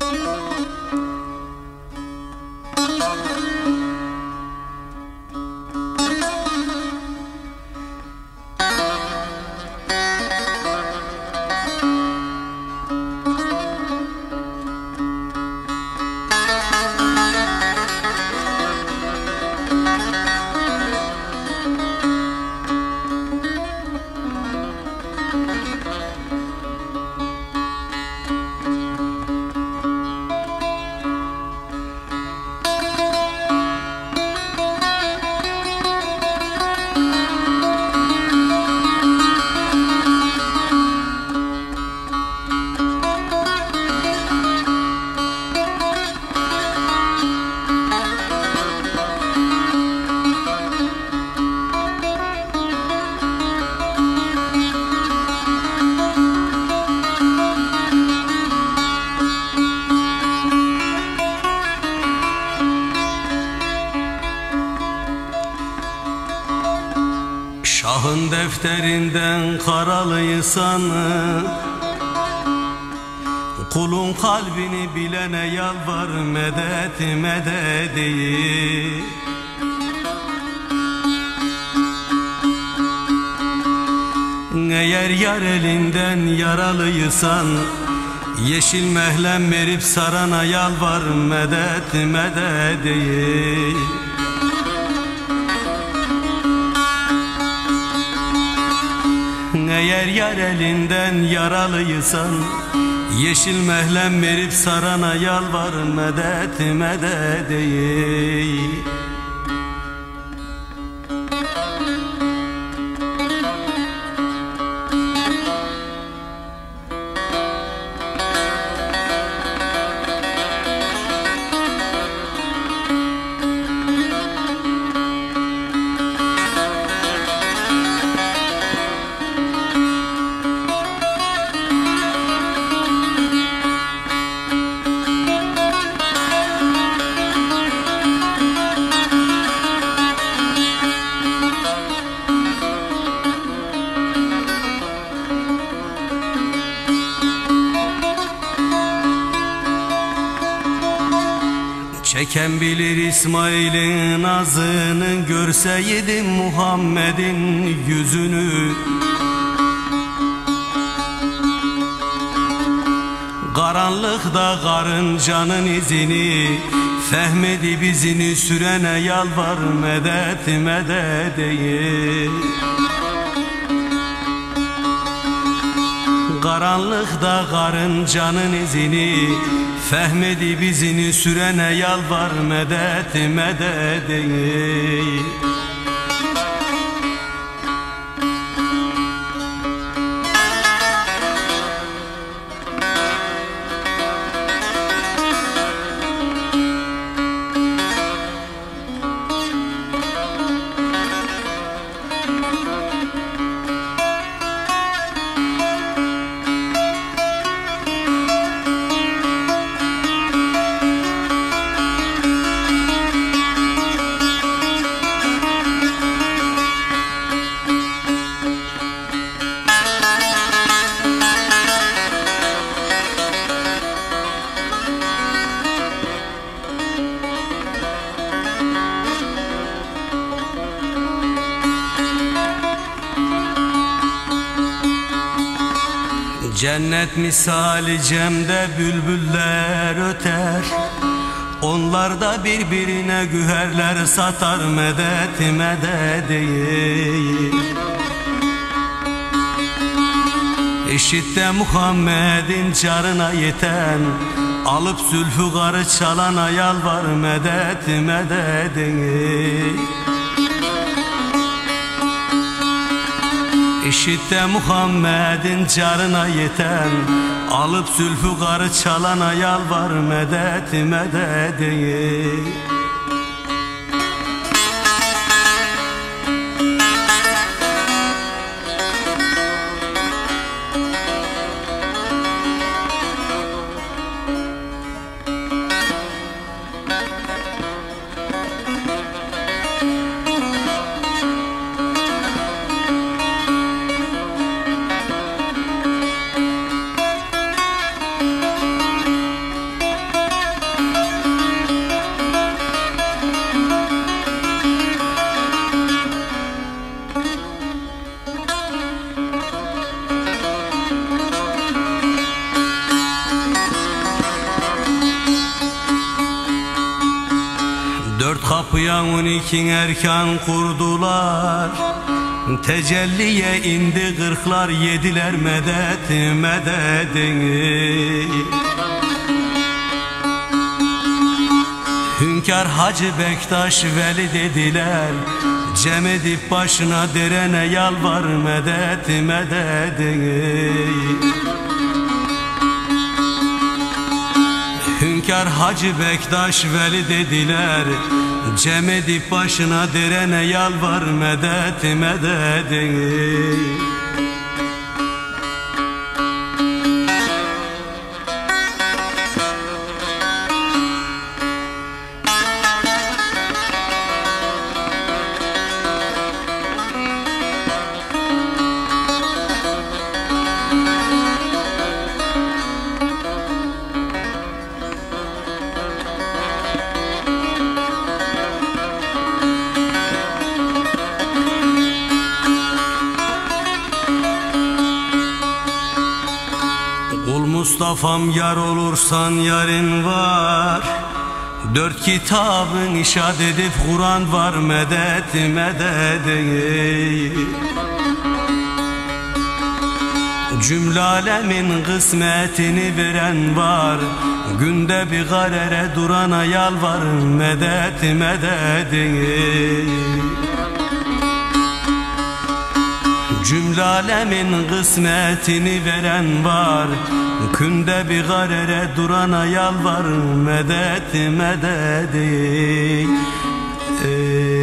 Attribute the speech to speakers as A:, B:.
A: Şahın defterinden karalıysan, kulun kalbini bilene yalvar medet medet değil. Eğer yar elinden yaralıysan, yeşil mehlem verip sarana yalvar medet medet değil. Eğer yar elinden yaralıysan, yeşil mehlem verip sarana yalvar medet medet değil. Çeken bilir İsmail'in nazını, görseydim Muhammed'in yüzünü. Karanlıkta karıncanın izini, fehmedip izini sürene yalvar medet medet değil. Karanlıkta karıncanın izini, fehmedip izini sürene yalvar medet medet değil. Cennet misali cemde bülbüller öter, onlar da birbirine güherler satar medet medet değil. İşitte Muhammed'in carına yeten, alıp zülfükarı çalana yalvar medet medet değil. İşitte Muhammed'in carına yeten, alıp zülfükarı çalana yalvar medet medet değil. kapıya 12 erkan kurdular. Tecelliye indi kırklar, yediler medet mededini. Hünkar Hacı Bektaş Veli dediler, cem edip başına derene yalvar medet mededini. Hünkar Hacı Bektaş Veli dediler, cem edip başına derene yalvar medet mededini. Kul Mustafa'm yar olursan yarın var. 4 kitabın işad edip Kur'an var medet mededini. Cümle alemin kısmetini veren var. Günde bir garere durana yalvar medet mededini. Cümle alemin kısmetini veren var. Günde bir garere durana yalvar medet mededi.